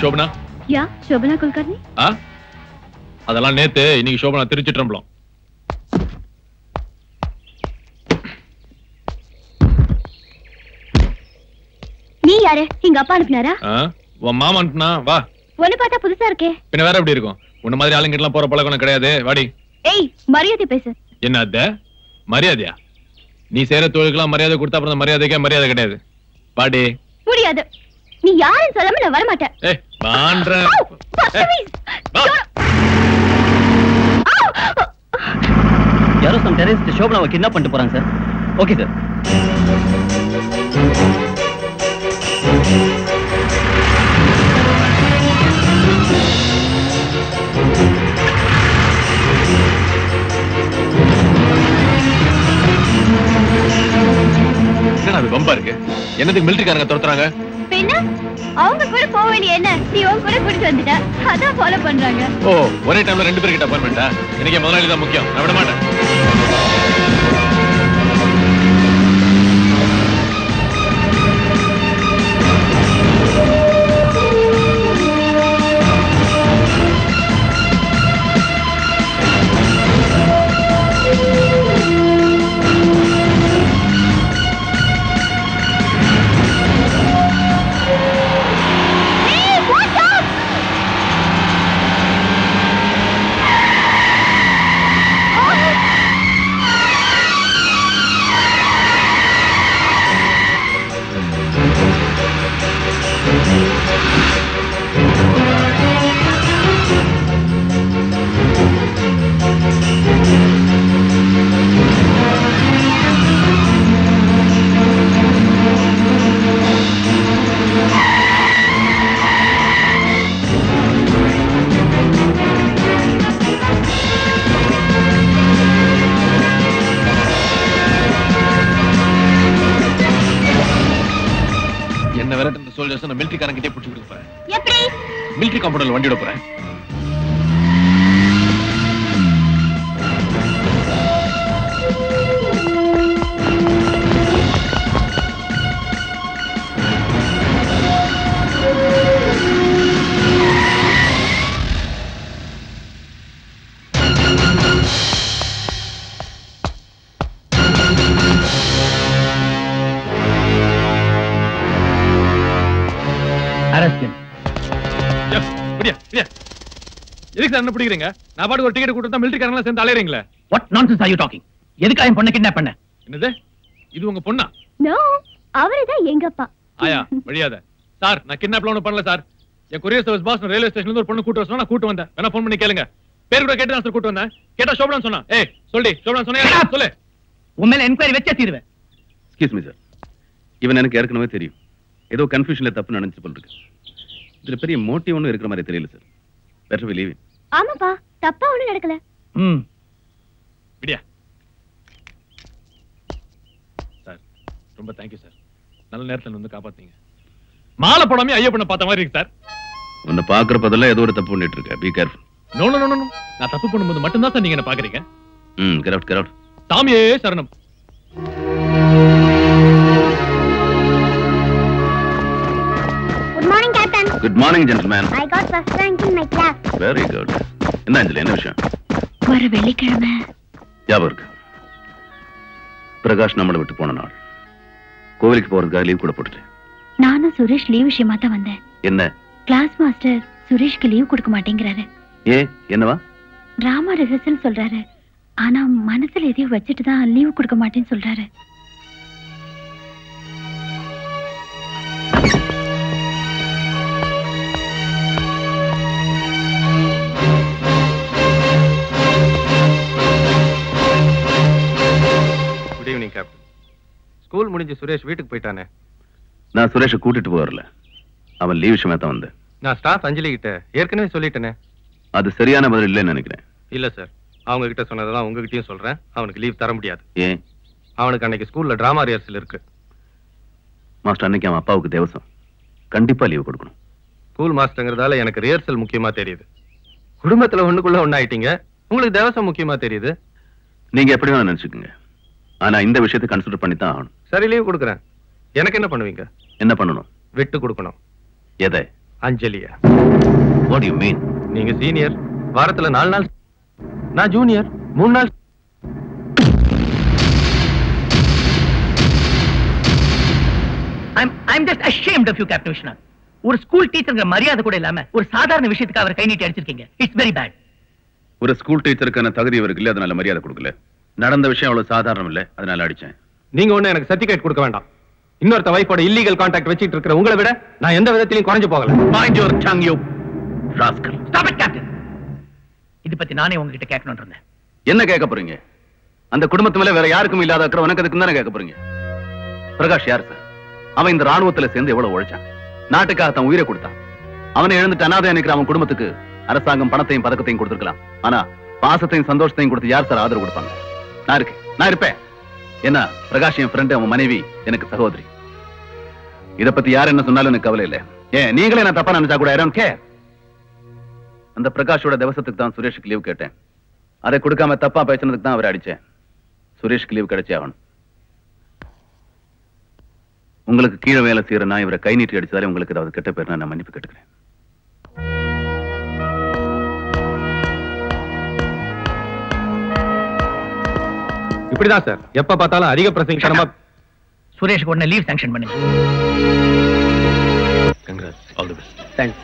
शोभना या शोभना कुलकर्णी அதெல்லாம் நேத்து இன்னைக்கு शोभना திருச்சிற்றம்பலம் நீ யாரு எங்க அப்பா அனுப்புனாரா உன் மாமா அனுப்புனா வா ஒன்னு பார்த்தா புதுசா இருக்கே பின்ன வேற எப்படி இருக்கும் உன்ன மாதிரி ஆளுங்க எல்லாம் போற பழக்கம் கிடையாது வாடி ஏய் மரியாதை பேசு என்ன அத மரியாதையா நீ செய்யற தொழிலுக்குலாம் மரியாதை கொடுத்தா அப்புறம் மரியாதைக்கே மரியாதை கிடையாது வாடி முடியாது நீ யாருன்னு சொல்லாம நான் வர மாட்டேன் ஏய் வான்றேன் யாரோ சம் டெரரிஸ்ட் शोभनाவை கிட்னாப் பண்ணிட்டு போறாங்க சார் ஓகே சார் அது பம்பா இருக்கு என்னதுக்கு மிலிட்டரிக்காரங்க துரத்துறாங்க பின்ன அவங்க கூட போக வேண்டிய என்ன நீ உன் கூட கூட்டிட்டு வந்துட்ட அதான் ஃபாலோ பண்றாங்க ஓ ஒரே டைம்ல ரெண்டு பேர் கிட்ட அப்பாயின்மெண்டா எனக்கு முதலாளி தான் முக்கியம் நான் விட மாட்டேன் மிலிட்டரிக்காரங்கிட்டே புடிச்சு கொடுக்க போறேன் எப்படி மிலிட்டரி காம்பவுண்ட்ல வண்டியோட போறேன் என்ன பிடிக்கிறீங்க நான் பாட்டு ஒரு டிக்கெட் கொடுத்தா மிலிட்டரிக்காரங்க சேர்ந்து அலையறீங்களே what nonsense are you talking எதுக்கு ஐம் பொண்ண கிட்னாப் பண்ண என்னது இது உங்க பொண்ணா நோ அவரேதான் எங்க அப்பா ஆயா வழியாத சார் நான் கிட்னாப்ல ஒண்ணும் பண்ணல சார் என் courier service boss ரயில்வே ஸ்டேஷன்ல இருந்து ஒரு பொண்ணு கூட்டி வர சொன்னா கூட்டி வந்தேன் வேணா ஃபோன் பண்ணி கேளுங்க பேர் கூட கேட்டு தான் சார் கூட்டி வந்தேன் கேட்டா शोभना சொன்னா ஏய் சொல்லி शोभना சொன்னா சொல்லு உண்மையில என்கொயரி வெச்சே தீருவேன் எக்ஸ்கியூஸ் மீ சார் இவன் எனக்கு ஏற்கனவே தெரியும் ஏதோ கன்ஃபியூஷன்ல தப்பு நடந்துச்சு போல இருக்கு இதுல பெரிய மோட்டிவ் ஒன்னும் இருக்கிற மாதிரி தெரியல sir better we leave it ஆமாப்பா தப்பா ஒண்ணும் நடக்கல விடியா சார் ரொம்ப தேங்க்யூ சார் நல்ல நேரத்துல வந்து காப்பாத்தீங்க மாலை போடாம ஐயப்பனை பார்த்த மாதிரி இருக்கு சார் உன்னை பாக்குறப்பதெல்லாம் ஏதோ ஒரு தப்பு பண்ணிட்டு இருக்க be careful no no no no நான் தப்பு பண்ணும்போது மட்டும் தான் சார் நீங்க என்ன பாக்குறீங்க கரெக்ட் சாமியே சரணம் Good morning, gentlemen. I got first rank in my class. Very good. என்ன அஞ்சலி என்ன விஷயம் வர வெள்ளிக்கிழமை ஞாபகம் இருக்கு பிரகாஷ் நம்மளை விட்டு போன நாள் கோவிலுக்கு போறதுக்காக லீவ் கூட போட்டுட்டேன் நானும் சுரேஷ் லீவ் விஷயமா தான் வந்தேன் என்ன கிளாஸ் மாஸ்டர் சுரேஷ்க்கு லீவ் கொடுக்க மாட்டேங்கிறாரு என்னவா டிராமா ரிஹர்சல் சொல்றாரு ஆனா மனசுல எதையும் வச்சுட்டு தான் லீவ் கொடுக்க மாட்டேன்னு சொல்றாரு ஸ்கூல் முடிஞ்சு சுரேஷ் வீட்டுக்கு போயிட்டானே நான் சுரேஷை கூட்டிட்டு போறல அவன் லீவ் விஷயமா தான் வந்தேன் நான் ஸ்டாஃப் அஞ்சலி கிட்ட ஏற்கனவே சொல்லிட்டேனே அது சரியான பதில் இல்லைன்னு நினைக்கிறேன் இல்ல சார் அவங்க கிட்ட சொன்னதெல்லாம் உங்ககிட்டயும் சொல்றேன் அவனுக்கு லீவ் தர முடியாது ஏன் அவனுக்கு அன்னைக்கு ஸ்கூல்ல டிராமா ரிஹர்சல் இருக்கு மாஸ்டர் அன்னைக்கு அவன் அப்பாவுக்கு தேவசம் கண்டிப்பா லீவ் கொடுக்கணும் ஸ்கூல் மாஸ்டர்ங்கிறதால எனக்கு ரிஹர்சல் முக்கியமா தெரியுது குடும்பத்துல ஒண்ணுக்குள்ள ஒண்ணாயிட்டீங்க உங்களுக்கு தேவசம் முக்கியமா தெரியுது நீங்க எப்படி வேணா நினைச்சுக்கோங்க ஆனா இந்த விஷயத்தை கன்சிடர் பண்ணி தான் ஆகணும் சரி லீவ் கொடுக்குறேன் எனக்கு என்ன பண்ணுவீங்க என்ன பண்ணணும் விட்டு கொடுக்கணும் எதை அஞ்சலியா? What do you mean? நீங்க சீனியர், வாரத்துல 4 நாள். நான் ஜூனியர், 3 நாள். I'm just ashamed of you, Captain Vishwanath. ஒரு ஸ்கூல் டீச்சர்ங்கிற மரியாதை கூட இல்லாம ஒரு சாதாரண விஷயத்துக்கு அவர் கை நீட்டி அடிச்சிருக்கீங்க. It's very bad. ஒரு ஸ்கூல் டீச்சருக்கான தகுதி அவருக்கு இல்ல, அதனால மரியாதை கொடுக்கல. நடந்த விஷயம் அவ்வளவு சாதாரணம் இல்ல, அதனால அடிச்சேன். நீங்க ஒண்ணு எனக்கு சர்டிபிகேட் கொடுக்க வேண்டாம். இன்னொருத்த வைஃபோட இல்லீகல் கான்டாக்ட் வச்சிட்டு இருக்கிற உங்களை விட நான் எந்த விதத்திலையும் குறைஞ்சு போகல. Mind your tongue, you rascal. Stop it, Captain. இது பத்தி நானே உங்ககிட்ட கேட்கணும்னு இருந்தேன். என்ன கேட்க போறீங்க? அந்த குடும்பத்து மேல வேற யாருக்கும் இல்லாத அக்கறை உனக்கு அதுக்கு தானே கேட்க போறீங்க? பிரகாஷ் யார் சார்? அவன் இந்த ராணுவத்துல சேர்ந்து எவ்வளவு உழைச்சான், நாட்டுக்காக தன் உயிரை கொடுத்தான். அவனை இழந்துட்டு அனாதை நினைக்கிற அவன் குடும்பத்துக்கு அரசாங்கம் பணத்தையும் பதக்கத்தையும் கொடுத்திருக்கலாம். ஆனா பாசத்தையும் சந்தோஷத்தையும் கொடுத்து யார் சார் ஆதரவு கொடுப்பாங்க? நான் இருப்பேன். என்ன, பிரகாஷ் என் ஃப்ரெண்ட், அவன் மனைவி எனக்கு சகோதரி. இத பத்தி யார் என்ன சொன்னாலும் எனக்கு கவலை இல்லை. ஏன் நீங்களே நான் தப்பா நினைச்சா கூட I don't care. அந்த பிரகாஷோட திவசத்துக்கு தான் சுரேஷுக்கு லீவ் கேட்டேன். அதை கொடுக்காம தப்பா பேசினதுக்கு தான் அவரை அடிச்சேன். சுரேஷுக்கு லீவ் கிடைச்சே ஆகணும். உங்களுக்கு கீழே வேலை செய்யற நான் இவரை கை நீட்டி அடிச்சதாலே உங்களுக்கு ஏதாவது கெட்ட பேர் நான் மன்னிப்பு கேட்டுக்கிறேன். இப்படிதான் சார், எப்ப பார்த்தாலும் அதிக பிரசங்கமா. சுரேஷ் உடனே லீவ் சாங்ஷன் பண்ணுங்க. Congrats, all the best. Thanks.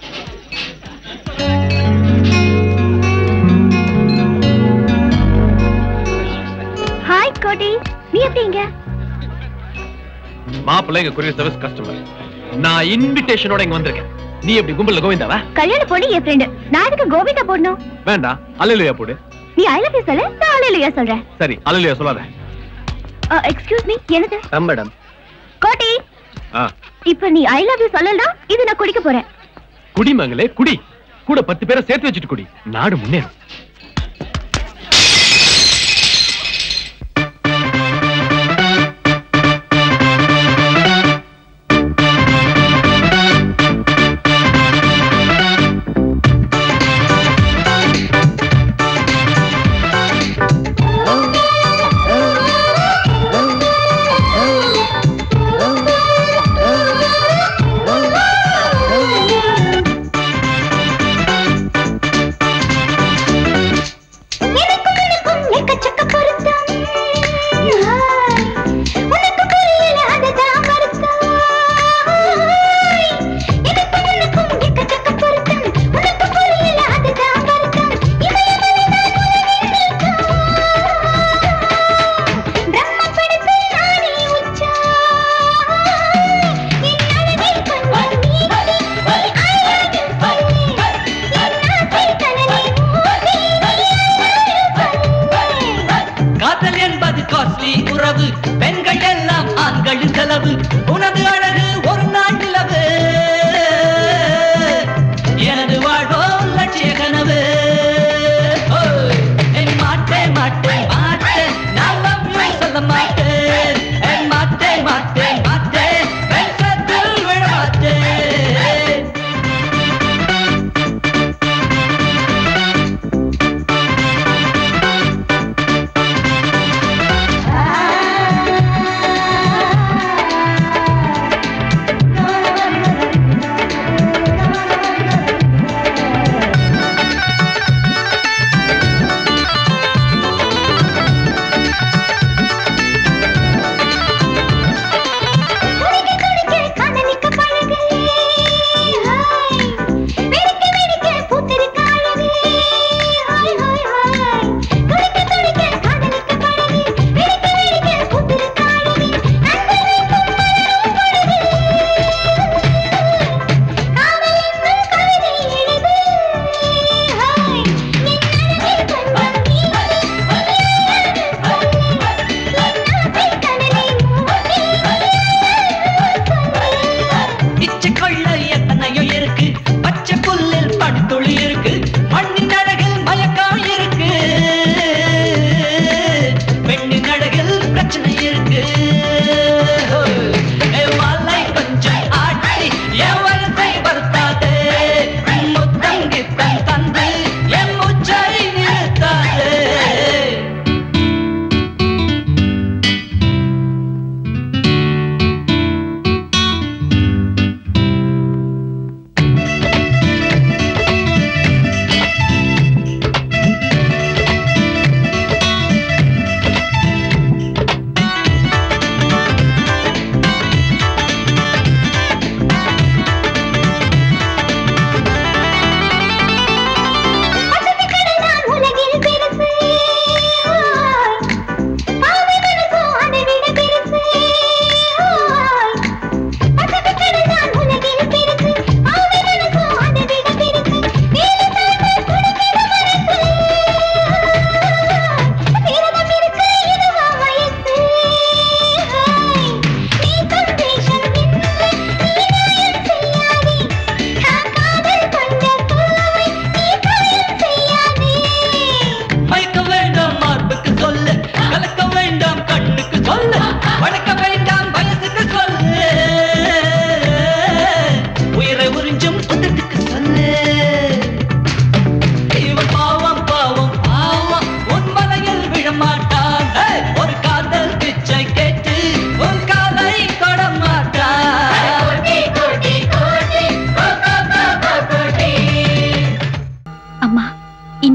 Hi Kodi, நீ எப்படிங்க? மாப்பிள்ளை எங்க courier service கஸ்டமர். நான் இன்விடேஷனோட இங்க வந்திருக்கேன். நீ எப்படி கும்பல்ல கோவிந்தாவா? கல்யாண பொண்ணு என் ஃப்ரெண்ட். நான் எதுக்கு கோவிந்தா போடணும்? வேண்டாம், அல்லேலூயா போடு. நீ ஐ லவ் யூ சொல்ல, நான் அல்லேலூயா சொல்றேன். சரி, அல்லேலூயா சொல்லாத. எக்ஸ்கியூஸ் மீ, என்னது? மேடம், கோடி, இப்ப நீ ஐ லவ் யூ சொல்லலனா இது நான் குடிக்க போறேன். குடி மங்களே, குடி. கூட 10 பேரை சேர்த்து வச்சுட்டு குடி. நாடு முன்னேறும்.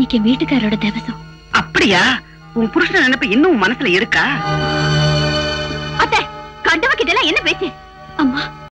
இன்னைக்கு வீட்டுக்காரோட தேவசம். அப்படியா? உன் புருஷன் நினைப்பு இன்னும் மனசுல இருக்கா? அத்தை, கண்டவ கிட்ட எல்லாம் என்ன பேச்சு? அம்மா,